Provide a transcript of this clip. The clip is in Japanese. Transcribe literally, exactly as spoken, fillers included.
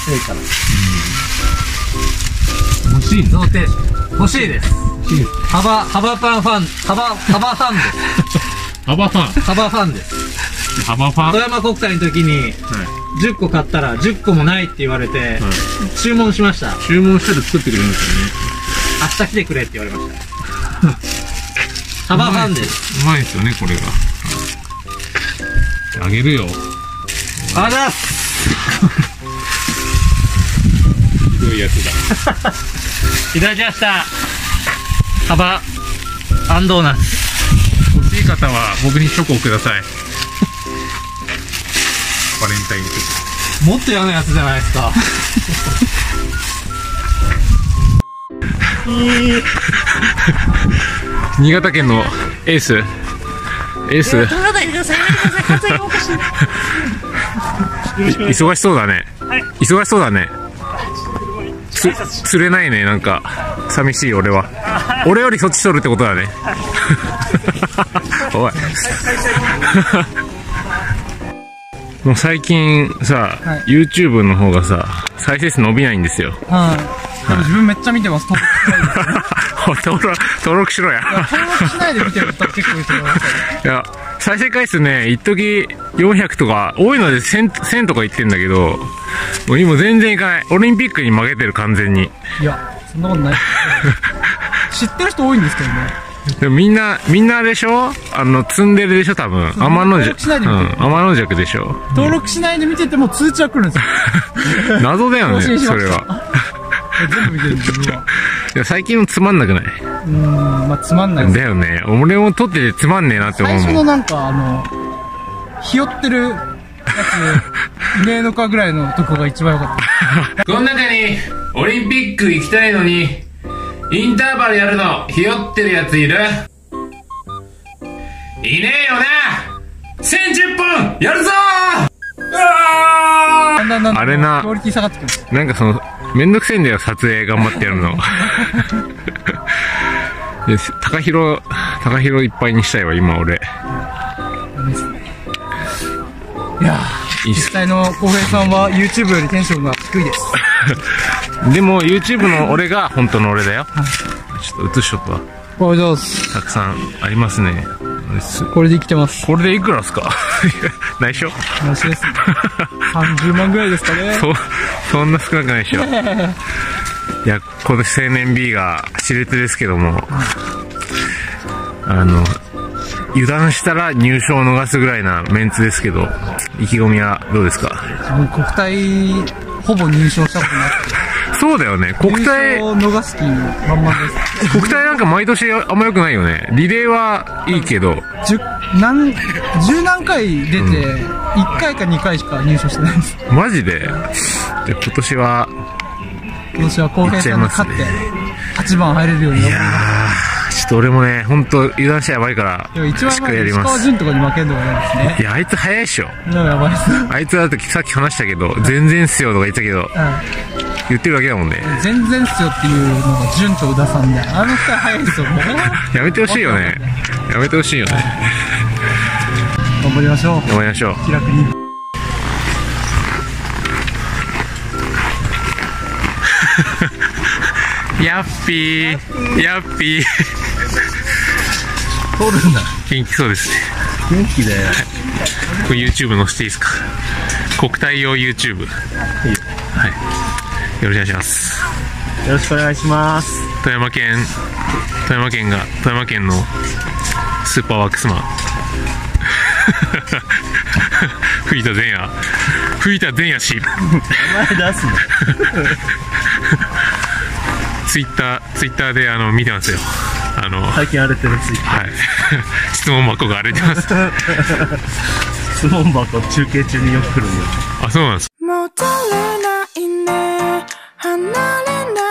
強いから。 欲しい贈呈欲しいです。 欲しいです。 幅、幅パンファン、幅、幅ファンです。 幅ファン。 幅ファンです。 幅ファン。 富山国体の時に、じゅっこ買ったらじゅっこもないって言われて、注文しました。 注文したら作ってくれるんですよね。 明日来てくれって言われました。幅ファンです。 うまいですよね、これが。あげるよ。 あざっひどいやつだ。 いただきました。幅アンドーナツ。 欲しい方は僕にチョコをください。バレンタインチョコ。もっと嫌なやつじゃないですか。 新潟県のエースエース取らないでください。やめてください。完全におかしい。 忙しそうだね。 はい、 忙しそうだね。つ釣れないね。なんか寂しい。俺は俺よりそっち取るってことだね。おいもう最近さ、はい、YouTube の方がさ再生数伸びないんですよ。 はい、自分めっちゃ見てます。 登録登録しろや。 登録しないで見てる人結構いると思います。 いや再生回数ね、一時よんひゃくとか多いのでせんとか言ってんだけど、もう今全然いかない。オリンピックに負けてる完全に。 いやそんなことない。知ってる人多いんですけどね。 でもみんなみんなあれでしょ、あの積んでるでしょ多分。天の弱、うん、天の弱でしょ。 登録しないで見てても通知は来るんですよ。 謎だよねそれは。 全部見てる自分は。 いや最近のつまんなくない？ うーん、まあつまんないだよね。俺も撮っててつまんねえなって思うもん。 最初のなんかあのひよってるやつ、上のかぐらいのとこが一番良かった。 この中にオリンピック行きたいのにインターバルやるのひよってるやついる？いねえよな。せんじゅっぽんやるぞー。 だんだんだんだんあれな、 クオリティ下がってくる。 なんかそのめんどくせえんだよ撮影頑張ってやるの。で高広高広いっぱいにしたいわ今俺。 いやー、実際の浩平さんは YouTube よりテンションが低いです。 でも YouTube の俺が本当の俺だよ。ちょっと映しとくわ。 おはようございます。 たくさんありますね。 これで生きてます。 これでいくらですか？内緒？ 内緒です。さんじゅうまんぐらいですかね。 そそんな少なくないでしょ。いやこの青年 B が熾烈ですけども、あの油断したら入賞を逃すぐらいなメンツですけど、意気込みはどうですか？ 自分国体ほぼ入賞したことなくて。 そうだよね。国体入賞を逃す気満々です。 国体なんか毎年あんま良くないよね。リレーはいいけど十何十何回出ていっかいかにかいしか入賞してないです。 マジで？じゃあ今年は今年は浩平さんが勝ってはちばん入れるように。いやーちょっと俺もね本当油断しちゃやばいからしっかりやります。 石川潤とかに負けるのが嫌ですね。 いやあいつ早いっしょ。 やばいです。 あいつだってさっき話したけど全然っすよとか言ったけど、うん、言ってるだけだもんね。 全然っすよっていうのが潤と宇田さんで、あの二人早いですよね。 やめてほしいよね。やめてほしいよね。 頑張りましょう。 頑張りましょう。 気楽に。 やっぴーやっぴー通るんだ。 元気そうですね。 元気だよ。 これ YouTube 載せていいですか？国体用 YouTube。はい、よろしくお願いします。 よろしくお願いします。 富山県富山県が富山県のスーパーワークスマン藤田前夜藤田前夜氏名前出すの。 ツイッターツイッターであの見てますよ。あの最近荒れてるツイッター。 はい。質問箱が荒れてます。 質問箱中継中によく来るんで。 あ、そうなんです。 戻れないね、離れない